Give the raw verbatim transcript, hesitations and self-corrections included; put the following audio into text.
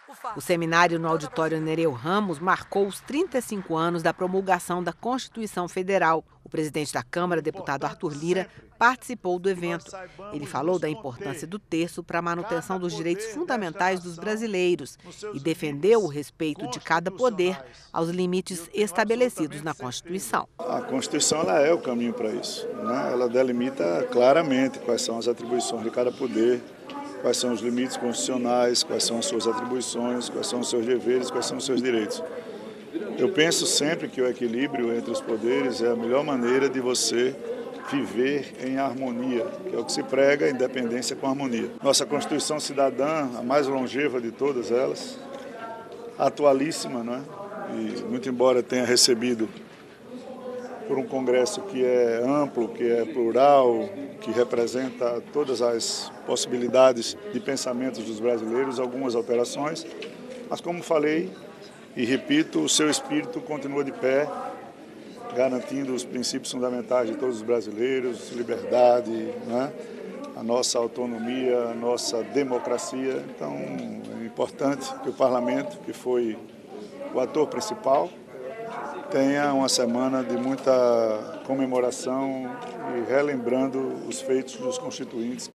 O seminário no auditório Nereu Ramos marcou os trinta e cinco anos da promulgação da Constituição Federal. O presidente da Câmara, deputado Arthur Lira, participou do evento. Ele falou da importância do texto para a manutenção dos direitos fundamentais dos brasileiros e defendeu o respeito de cada poder aos limites estabelecidos na Constituição. A Constituição ela é o caminho para isso, né? Ela delimita claramente quais são as atribuições de cada poder, quais são os limites constitucionais, quais são as suas atribuições, quais são os seus deveres, quais são os seus direitos. Eu penso sempre que o equilíbrio entre os poderes é a melhor maneira de você viver em harmonia, que é o que se prega, independência com harmonia. Nossa Constituição Cidadã, a mais longeva de todas elas, atualíssima, não é? E muito embora tenha recebido por um Congresso que é amplo, que é plural, que representa todas as possibilidades de pensamentos dos brasileiros, algumas alterações, mas como falei e repito, o seu espírito continua de pé, garantindo os princípios fundamentais de todos os brasileiros, liberdade, né? A nossa autonomia, a nossa democracia. Então, é importante que o Parlamento, que foi o ator principal, tenha uma semana de muita comemoração e relembrando os feitos dos constituintes.